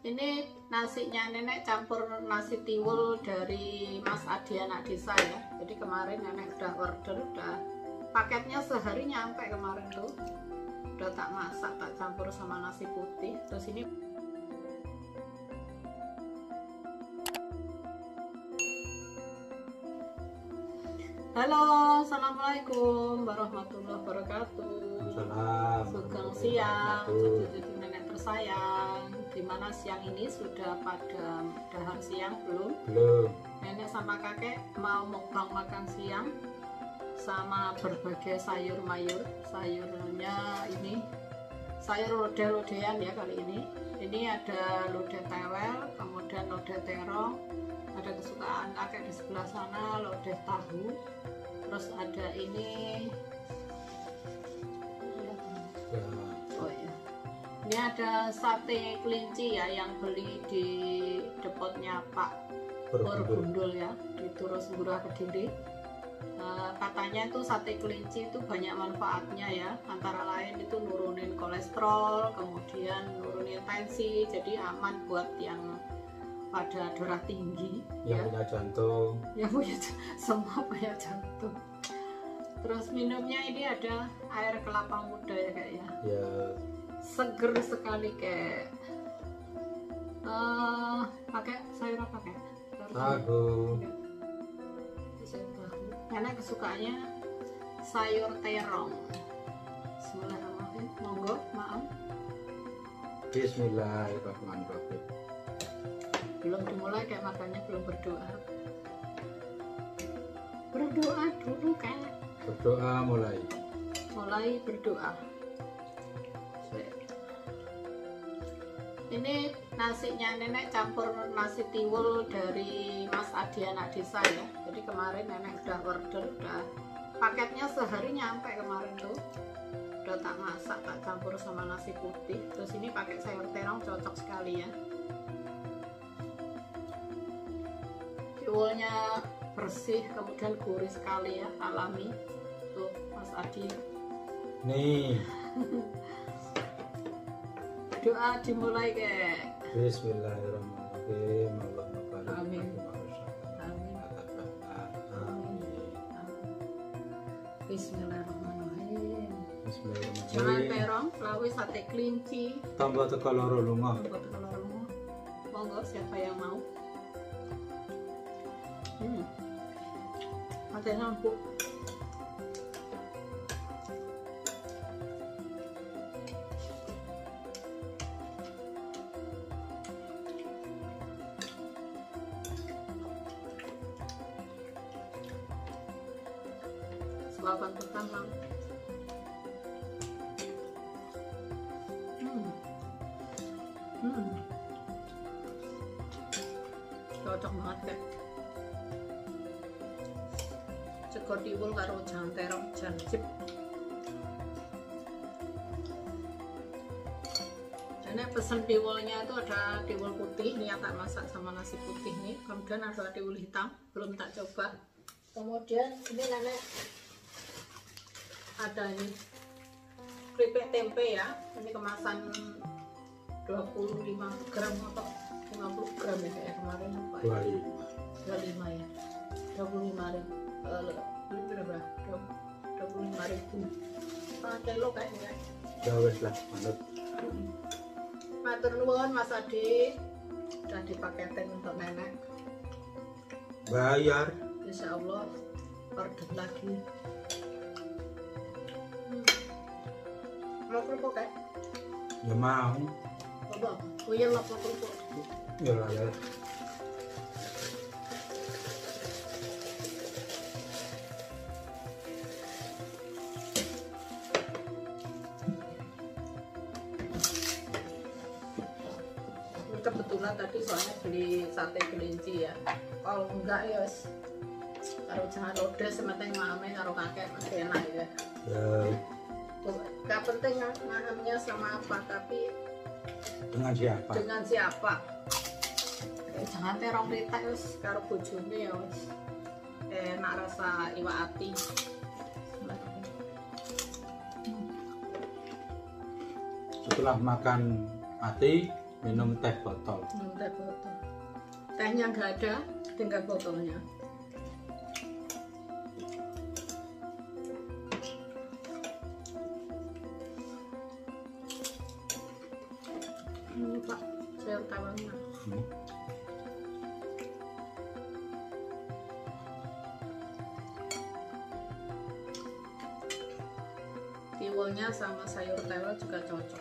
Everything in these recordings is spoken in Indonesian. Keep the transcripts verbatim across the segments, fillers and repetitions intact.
Ini nasinya nenek campur nasi tiwul dari Mas Adi anak desa ya. Jadi kemarin nenek udah order, udah paketnya sehari nyampe kemarin tuh. Udah tak masak, tak campur sama nasi putih. Terus ini halo, assalamualaikum warahmatullahi wabarakatuh. Salam. Sugeng siang, cucu-cucu nenek tersayang. Dimana siang ini sudah pada dahar siang belum? Belum. Nenek sama kakek mau mukbang makan siang sama berbagai sayur mayur. Sayurnya ini sayur lodeh-lodehan ya kali ini. Ini ada lodeh tewel, kemudian lodeh terong. Ada kesukaan kakek di sebelah sana, lodeh tahu. Terus ada ini, oh ya, ini ada sate kelinci ya yang beli di depotnya Pak Borgundul ya di Turus Murah Kediri. Uh, katanya itu sate kelinci itu banyak manfaatnya ya, antara lain itu nurunin kolesterol, kemudian nurunin tensi, jadi aman buat yang pada darah tinggi, yang ya. Punya jantung, yang punya semua punya jantung. Terus minumnya ini ada air kelapa muda ya kak ya, ya. Seger sekali kayak. Uh, pakai sayur apa kak? Tahu. Sayur tahu. Nenek kesukaannya sayur terong. Bismillahirrahmanirrahim. Monggo, maaf. Bismillahirrahmanirrahim. Belum dimulai kayak makanya belum berdoa. Berdoa dulu kan. Berdoa mulai. Mulai berdoa. Ini nasinya nenek campur nasi tiwul dari Mas Adi anak desa ya. Jadi kemarin nenek udah order, udah paketnya sehari nyampe kemarin tuh. Udah tak masak, tak campur sama nasi putih. Terus ini pakai sayur terong cocok sekali ya. Tiwulnya bersih, kemudian gurih sekali ya, alami. Tuh Mas Adi nih. Doa dimulai kayak. Bismillahirrahmanirrahim. Allahumma Amin. Amin. Bismillahirrahmanirrahim. Bismillahirrahmanirrahim. Jangan terong, lawi sate kelinci. Tambah teka loro lunga. Tambah teka loro lunga. Monggo siapa yang mau. Hmm. Mati lampu. Suapan pertama. Hmm. Hmm. Cocok banget kan. Sego tiwul karo jangan terong jancip. Nenek pesen tiwulnya itu ada tiwul putih, ini yang tak masak sama nasi putih nih. Kemudian ada tiwul hitam, belum tak coba. Kemudian ini nenek ada ini keripik tempe ya. Ini kemasan dua puluh lima gram atau lima puluh gram ya kayak kemarin lupa ya. dua puluh lima ya. dua puluh lima ribu. Beli berapa? dua puluh lima ribu. Setengah kilo kayaknya. Ya wes lah, manut. Matur nuwun Mas Adi. Udah dipaketin untuk nenek. Bayar. Insya Allah order lagi. Hmm. Mau kerupuk kayak? Ya mau. Apa? Oh iya lah kerupuk. Ya lah ya. Kebetulan tadi soalnya beli sate kelinci ya. Kalau enggak ya karo jangan lodeh sementing mame karo kakek masih enak ya. Ya. Gak penting ngahamnya sama apa, tapi dengan siapa? Dengan siapa? Eh, jangan terong ritek wis karo bojone ya wis. Enak rasa iwak ati. Setelah makan ati minum teh botol. Minum teh botol. Tehnya nggak ada, tinggal botolnya. Ini Pak, sayur tawangnya. Hmm. Tiwulnya sama sayur tewel juga cocok.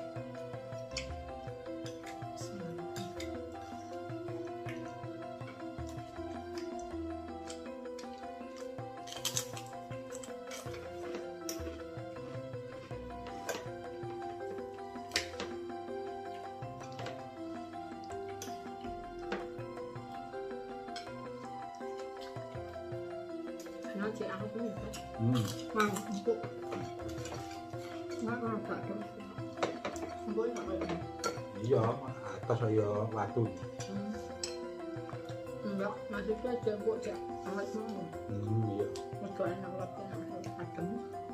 Nanti aku punya kan? Hmm. Mau empuk. Nggak mau gak terus. Empuk nggak kayak Iya, atas saya watu. Hmm. Enggak, masih aja empuk ya. Awet mau. Hmm, iya. Mereka enak lapar, adem.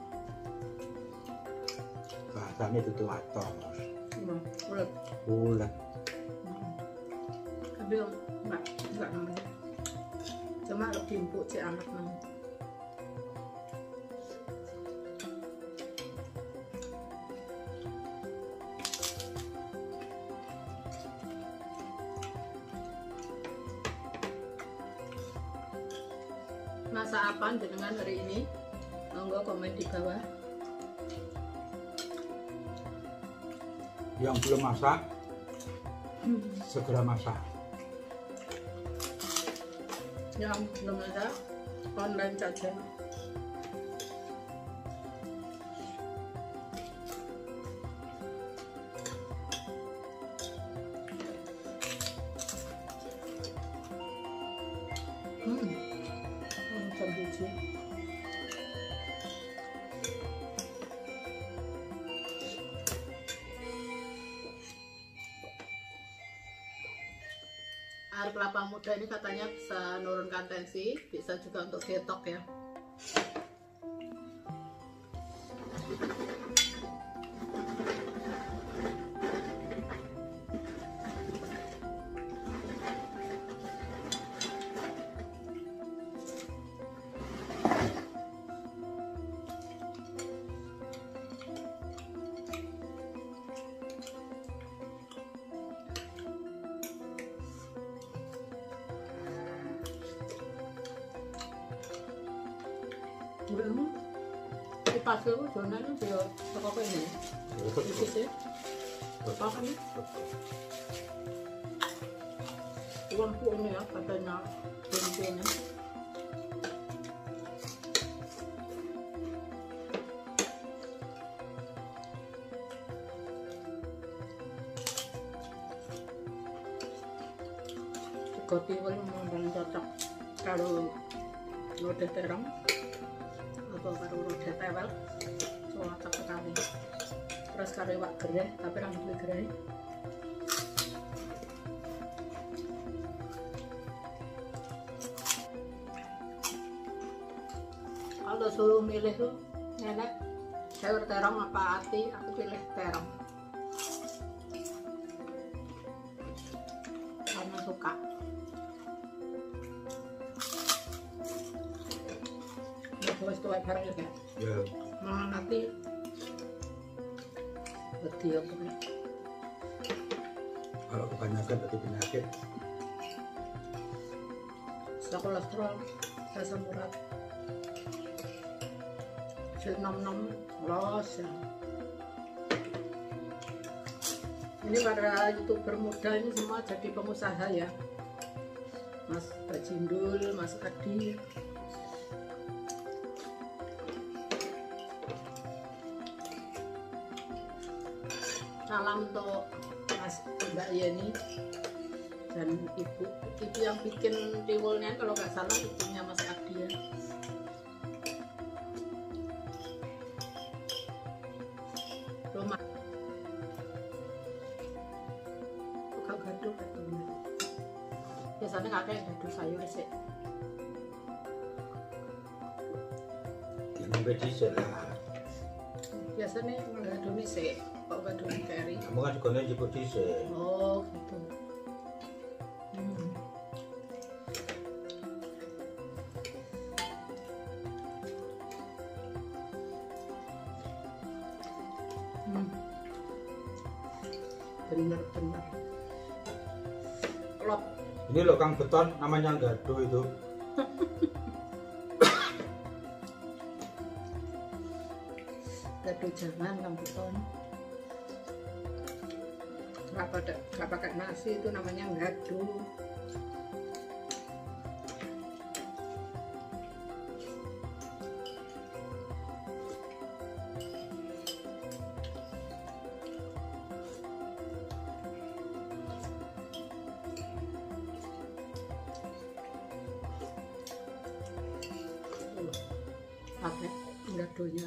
Bahasanya itu tuh atas. Hmm, ulet. Ulet. Hmm. Tapi enggak, enggak namanya. Cuma lebih empuk sih anak namanya. Masak apa dengan hari ini? Monggo komen di bawah. Yang belum masak, Hmm. segera masak. Yang belum masak, online saja. Hmm. Biji. Air kelapa muda ini katanya bisa menurunkan tensi, bisa juga untuk detox ya. Di pasir itu zona itu dia apa ini? Di sini, apa ini? Lampu ini ya katanya ini. Kopi memang cocok kalau roti terang atau karo roti tewel, cocok sekali. Terus karo iwak gereh, tapi rambut gereh. Kalau suruh milih tuh, nenek sayur terong apa ati, aku pilih terong. Karena suka. Wes tuwek bareng ya, Kak? Ya. Nah, nanti wedi apa nih? Kalau kebanyakan berarti penyakit. Bisa kolesterol, asam urat. Nom-nom los ya. Ini para youtuber muda ini semua jadi pengusaha ya. Mas Bajindul, Mas Adi. Salam untuk Mas Mbak Yeni dan ibu ibu yang bikin tiwulnya, kalau nggak salah ibunya Mas Adi ya. Rumah bukan gaduh katanya. Biasanya kakek gaduh sayur sih. Yang beda lah. Biasanya gaduh nih sih. Kok gaduh keri? Kamu kan juga nyebut di sini. Oh, gitu. bener-bener klop. Ini loh Kang Beton, namanya gado itu. Gado jangan Kang Beton. Nggak pakai nggak pakai nasi itu namanya gado. Pakai gadonya.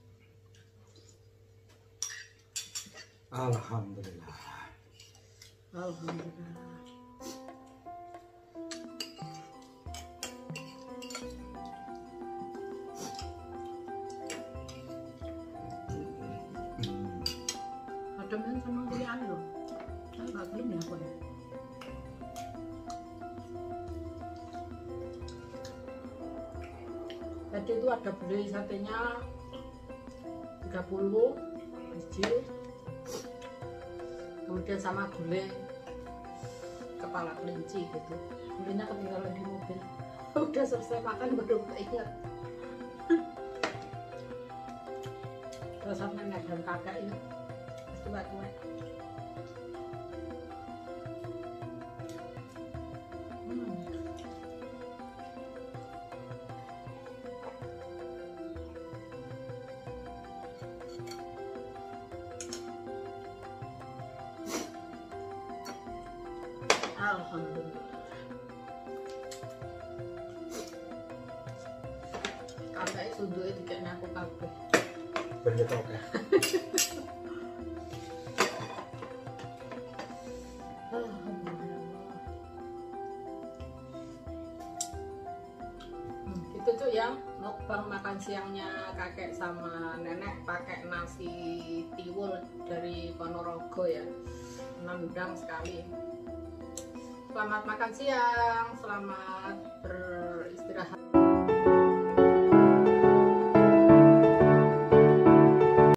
Alhamdulillah. Alhamdulillah. Ada men sama kuliah lo. Saya nggak belum ya apa ya. Tadi itu ada beli satenya tiga puluh biji, kemudian sama gulai kepala kelinci gitu. Gulainya ketinggalan di mobil. Udah selesai makan baru ingat. Terus nenek dan kakak ini tua-tua. Alhamdulillah. Kakak sudah itu kayaknya aku kabeh. Bener oke. Alhamdulillah. Hmm, itu tuh ya mukbang makan siangnya kakek sama nenek pakai nasi tiwul dari Ponorogo ya. Nendang sekali. Selamat makan siang, selamat beristirahat.